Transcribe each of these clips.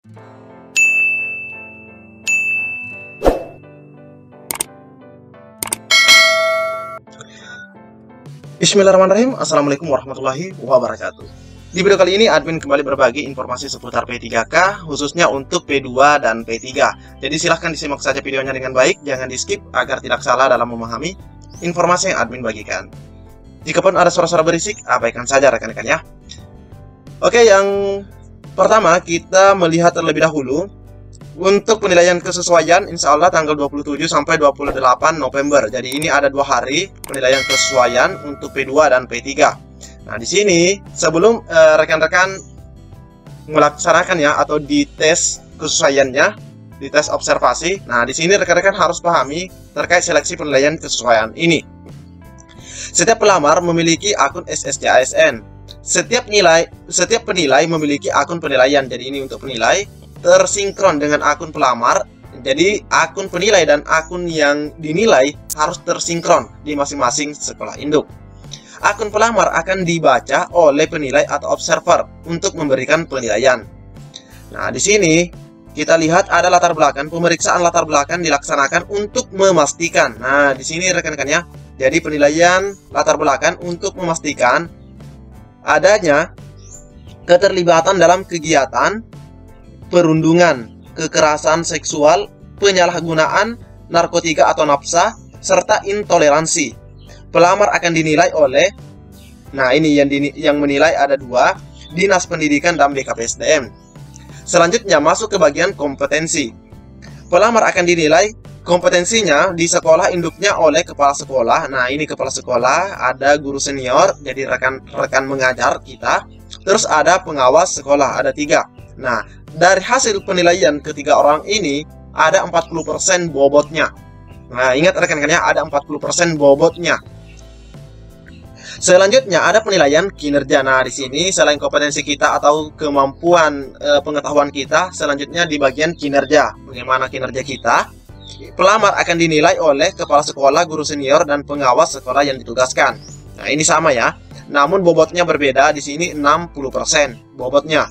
Bismillahirrahmanirrahim. Assalamualaikum warahmatullahi wabarakatuh. Di video kali ini admin kembali berbagi informasi seputar P3K khususnya untuk P2 dan P3. Jadi silahkan disimak saja videonya dengan baik, jangan di skip agar tidak salah dalam memahami informasi yang admin bagikan. Jikapun ada suara-suara berisik, abaikan saja rekan-rekan ya. Oke, yang pertama kita melihat terlebih dahulu untuk penilaian kesesuaian, insya Allah tanggal 27 sampai 28 November. Jadi ini ada 2 hari penilaian kesesuaian untuk P2 dan P3. Nah, di sini sebelum rekan-rekan melaksanakan ya atau dites kesesuaiannya, dites observasi. Nah, di sini rekan-rekan harus pahami terkait seleksi penilaian kesesuaian ini. Setiap pelamar memiliki akun SSC ASN. Setiap penilai memiliki akun penilaian. Jadi ini untuk penilai tersinkron dengan akun pelamar. Jadi akun penilai dan akun yang dinilai harus tersinkron di masing-masing sekolah induk. Akun pelamar akan dibaca oleh penilai atau observer untuk memberikan penilaian. Nah, di sini kita lihat ada latar belakang, pemeriksaan latar belakang dilaksanakan untuk memastikan. Nah, di sini rekan-rekan ya. Jadi penilaian latar belakang untuk memastikan adanya keterlibatan dalam kegiatan perundungan, kekerasan seksual, penyalahgunaan narkotika atau nafsa, serta intoleransi. Pelamar akan dinilai oleh, nah ini yang menilai ada 2, Dinas Pendidikan dan BKPSDM. Selanjutnya masuk ke bagian kompetensi. Pelamar akan dinilai kompetensinya di sekolah induknya oleh kepala sekolah. Nah ini kepala sekolah, ada guru senior, jadi rekan-rekan mengajar kita. Terus ada pengawas sekolah, ada 3. Nah, dari hasil penilaian ketiga orang ini ada 40% bobotnya. Nah, ingat rekan-rekannya ada 40% bobotnya. Selanjutnya ada penilaian kinerja. Nah, di sini selain kompetensi kita atau kemampuan pengetahuan kita, selanjutnya di bagian kinerja. Bagaimana kinerja kita? Pelamar akan dinilai oleh kepala sekolah, guru senior, dan pengawas sekolah yang ditugaskan. Nah, ini sama ya. Namun bobotnya berbeda. Di sini 60% bobotnya.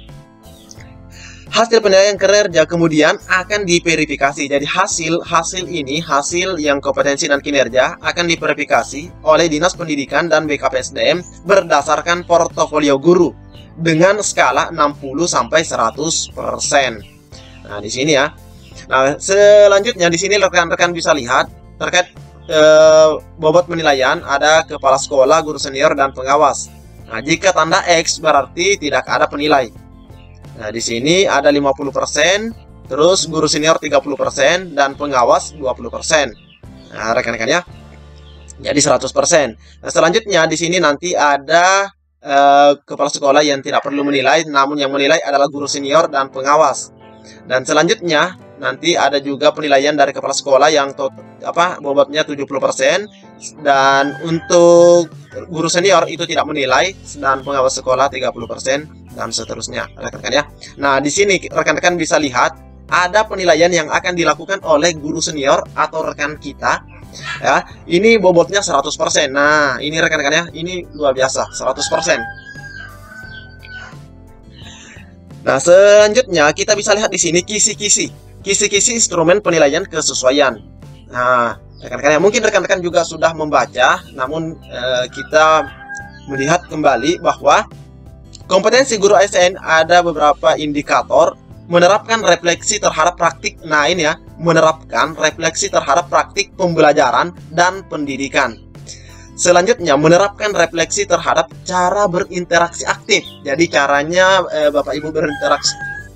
Hasil penilaian kinerja kemudian akan diverifikasi. Jadi hasil ini, hasil yang kompetensi dan kinerja akan diverifikasi oleh Dinas Pendidikan dan BKPSDM berdasarkan portofolio guru dengan skala 60 sampai 100%. Nah, di sini ya. Nah, selanjutnya di sini rekan-rekan bisa lihat terkait bobot penilaian ada kepala sekolah, guru senior, dan pengawas. Nah, jika tanda X berarti tidak ada penilai. Nah, di sini ada 50%, terus guru senior 30%, dan pengawas 20%. Nah, rekan-rekan ya. Jadi 100%. Nah, selanjutnya di sini nanti ada kepala sekolah yang tidak perlu menilai, namun yang menilai adalah guru senior dan pengawas. Dan selanjutnya nanti ada juga penilaian dari kepala sekolah yang bobotnya 70%, dan untuk guru senior itu tidak menilai, dan pengawas sekolah 30%, dan seterusnya rekan-rekan ya. Nah, di sini rekan-rekan bisa lihat ada penilaian yang akan dilakukan oleh guru senior atau rekan kita ya. Ini bobotnya 100%. Nah, ini rekan-rekan ya, ini luar biasa, 100%. Nah, selanjutnya kita bisa lihat di sini kisi-kisi instrumen penilaian kesesuaian. Nah, rekan-rekan ya, mungkin rekan-rekan juga sudah membaca, namun kita melihat kembali bahwa kompetensi guru ASN ada beberapa indikator menerapkan refleksi terhadap praktik. Nah, ini ya, menerapkan refleksi terhadap praktik pembelajaran dan pendidikan. Selanjutnya, menerapkan refleksi terhadap cara berinteraksi aktif. Jadi caranya Bapak Ibu berinteraksi.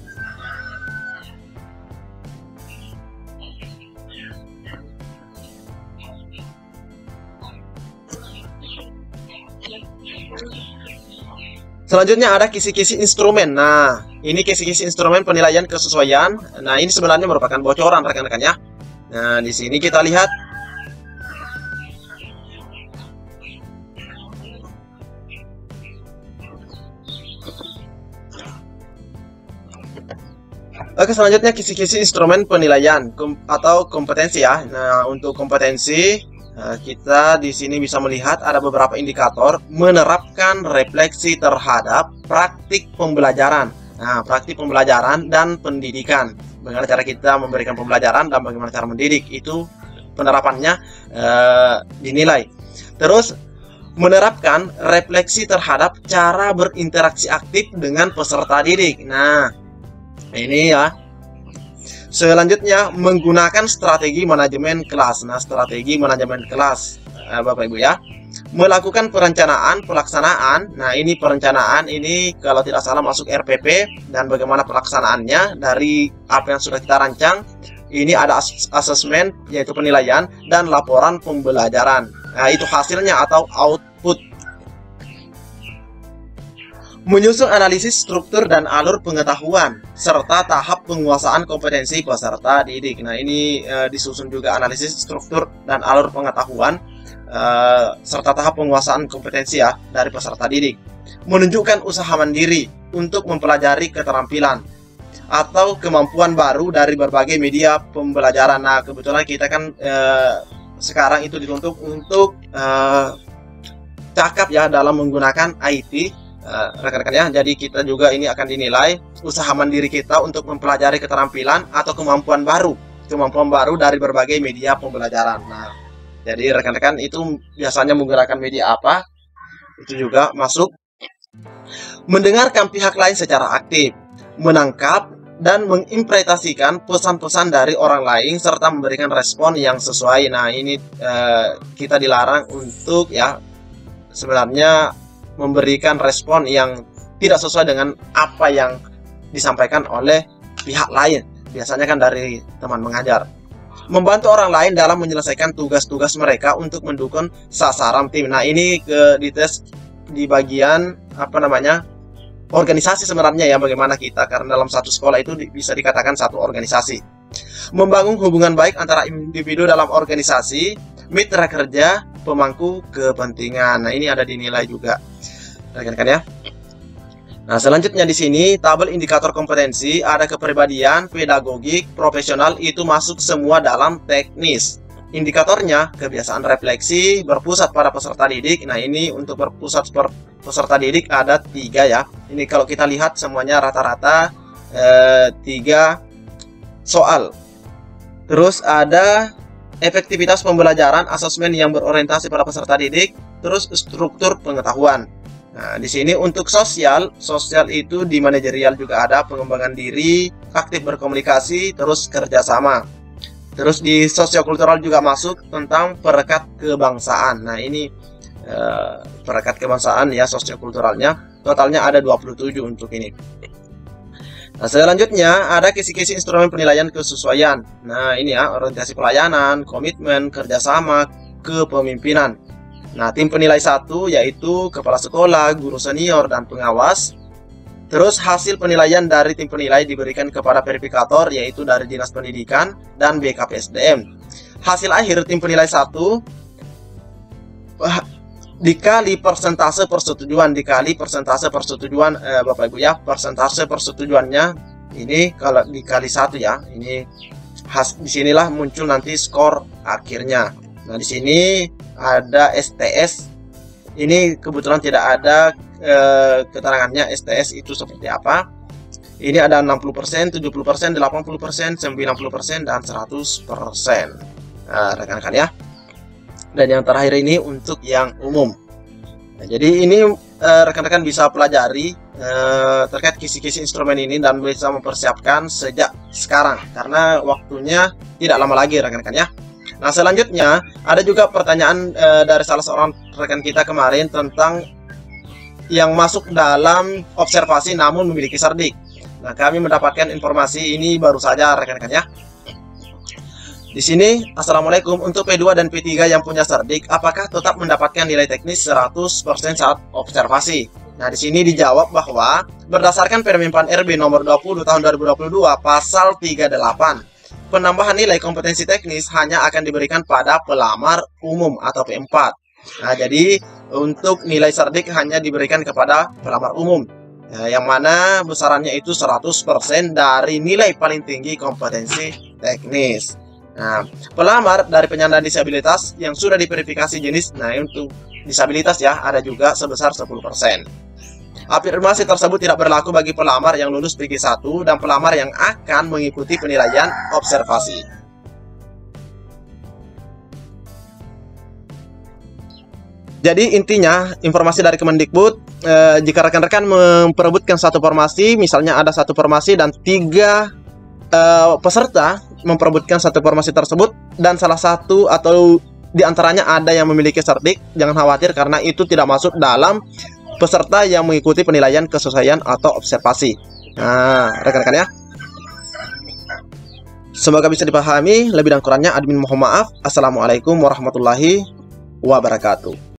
Selanjutnya ada kisi-kisi instrumen. Nah, ini kisi-kisi instrumen penilaian kesesuaian. Nah, ini sebenarnya merupakan bocoran rekan-rekan ya. Nah, di sini kita lihat. Oke, selanjutnya kisi-kisi instrumen penilaian atau kompetensi ya. Nah, untuk kompetensi kita di sini bisa melihat ada beberapa indikator menerapkan refleksi terhadap praktik pembelajaran Nah, praktik pembelajaran dan pendidikan. Bagaimana cara kita memberikan pembelajaran dan bagaimana cara mendidik, itu penerapannya dinilai. Terus menerapkan refleksi terhadap cara berinteraksi aktif dengan peserta didik. Nah, ini ya. Selanjutnya, menggunakan strategi manajemen kelas. Nah, strategi manajemen kelas, Bapak Ibu ya. Melakukan perencanaan, pelaksanaan. Nah, ini perencanaan ini kalau tidak salah masuk RPP, dan bagaimana pelaksanaannya dari apa yang sudah kita rancang. Ini ada asesmen, yaitu penilaian, dan laporan pembelajaran. Nah, itu hasilnya atau output. Menyusun analisis struktur dan alur pengetahuan, serta tahap penguasaan kompetensi peserta didik. Nah, ini disusun juga analisis struktur dan alur pengetahuan, serta tahap penguasaan kompetensi ya dari peserta didik. Menunjukkan usaha mandiri untuk mempelajari keterampilan atau kemampuan baru dari berbagai media pembelajaran. Nah, kebetulan kita kan sekarang itu dituntut untuk cakap ya dalam menggunakan IT, rekan-rekan ya. Jadi kita juga ini akan dinilai usaha mandiri kita untuk mempelajari keterampilan atau kemampuan baru dari berbagai media pembelajaran. Nah, jadi rekan-rekan itu biasanya menggunakan media apa, itu juga masuk. Mendengarkan pihak lain secara aktif, menangkap dan menginterpretasikan pesan-pesan dari orang lain serta memberikan respon yang sesuai. Nah, ini kita dilarang untuk ya sebenarnya memberikan respon yang tidak sesuai dengan apa yang disampaikan oleh pihak lain. Biasanya kan dari teman mengajar. Membantu orang lain dalam menyelesaikan tugas-tugas mereka untuk mendukung sasaran tim. Nah, ini dites di bagian apa namanya, organisasi sebenarnya ya, bagaimana kita, karena dalam satu sekolah itu bisa dikatakan satu organisasi. Membangun hubungan baik antara individu dalam organisasi, mitra kerja, pemangku kepentingan. Nah, ini ada dinilai juga, rekan-rekan ya. Nah, selanjutnya di sini tabel indikator kompetensi, ada kepribadian, pedagogik, profesional, itu masuk semua dalam teknis. Indikatornya kebiasaan refleksi, berpusat pada peserta didik. Nah, ini untuk berpusat peserta didik ada 3 ya. Ini kalau kita lihat semuanya rata-rata 3 soal. Terus ada efektivitas pembelajaran, asesmen yang berorientasi pada peserta didik, terus struktur pengetahuan. Nah, di sini untuk sosial itu di manajerial juga ada pengembangan diri, aktif berkomunikasi, terus kerjasama. Terus di sosiokultural juga masuk tentang perekat kebangsaan. Nah, ini perekat kebangsaan ya, sosiokulturalnya. Totalnya ada 27 untuk ini. Nah, selanjutnya ada kisi-kisi instrumen penilaian kesesuaian. Nah, ini ya, orientasi pelayanan, komitmen, kerjasama, kepemimpinan. Nah, tim penilai 1 yaitu kepala sekolah, guru senior, dan pengawas. Terus hasil penilaian dari tim penilai diberikan kepada verifikator, yaitu dari Dinas Pendidikan dan BKPSDM. Hasil akhir tim penilai 1 dikali persentase persetujuan, Bapak Ibu ya, persentase persetujuannya ini kalau dikali 1 ya. Ini disinilah muncul nanti skor akhirnya. Nah, di sini ada STS. Ini kebetulan tidak ada keterangannya STS itu seperti apa. Ini ada 60%, 70%, 80%, 90%, dan 100%. Nah, rekan-rekan ya. Dan yang terakhir ini untuk yang umum. Nah, jadi ini rekan-rekan bisa pelajari terkait kisi-kisi instrumen ini dan bisa mempersiapkan sejak sekarang, karena waktunya tidak lama lagi, rekan-rekan ya. Nah, selanjutnya ada juga pertanyaan dari salah seorang rekan kita kemarin tentang yang masuk dalam observasi namun memiliki sardik. Nah, kami mendapatkan informasi ini baru saja, rekan-rekan ya. Di sini, Assalamualaikum, untuk P2 dan P3 yang punya sardik, apakah tetap mendapatkan nilai teknis 100% saat observasi? Nah, di sini dijawab bahwa berdasarkan Permenpan RB nomor 20 tahun 2022 pasal 38, penambahan nilai kompetensi teknis hanya akan diberikan pada pelamar umum atau P4. Nah, jadi untuk nilai sardik hanya diberikan kepada pelamar umum, yang mana besarannya itu 100% dari nilai paling tinggi kompetensi teknis. Nah, pelamar dari penyandang disabilitas yang sudah diverifikasi jenis, nah untuk disabilitas ya, ada juga sebesar 10%. Afirmasi tersebut tidak berlaku bagi pelamar yang lulus PG1 dan pelamar yang akan mengikuti penilaian observasi. Jadi intinya informasi dari Kemendikbud, jika rekan-rekan memperebutkan satu formasi, misalnya ada satu formasi dan 3 peserta memperebutkan satu formasi tersebut dan salah satu atau diantaranya ada yang memiliki cerdik, jangan khawatir karena itu tidak masuk dalam peserta yang mengikuti penilaian kesesuaian atau observasi. Nah, rekan-rekan ya. Semoga bisa dipahami, lebih dan kurangnya admin mohon maaf. Assalamualaikum warahmatullahi wabarakatuh.